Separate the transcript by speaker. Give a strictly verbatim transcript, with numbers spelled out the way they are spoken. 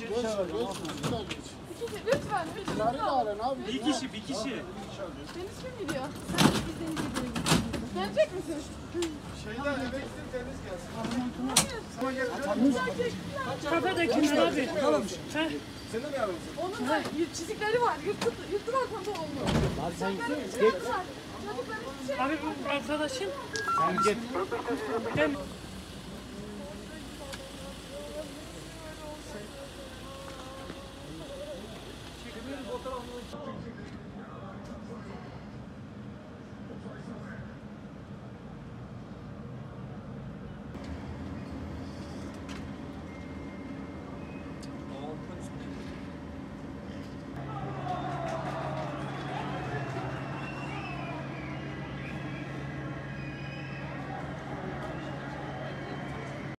Speaker 1: kişi.
Speaker 2: İkisi lütfen. lütfen.
Speaker 1: Bir kişi, bir kişi.
Speaker 2: Deniz kim gidiyor? Sen biz Deniz gidiyoruz. Gelecek misin?
Speaker 3: Şeyden emekli Deniz gelsin.
Speaker 2: Kafedeki abi.
Speaker 3: Tamam. Senin mi yavrum?
Speaker 2: Onun da çizikleri var. Yırtı, yırtılar pantolonunu.
Speaker 4: Abi sen
Speaker 2: Çocukların
Speaker 4: git.
Speaker 2: çizikleri var. Çocukların çizikleri var.
Speaker 4: Abi bu arkadaşın. Sen git. Gel.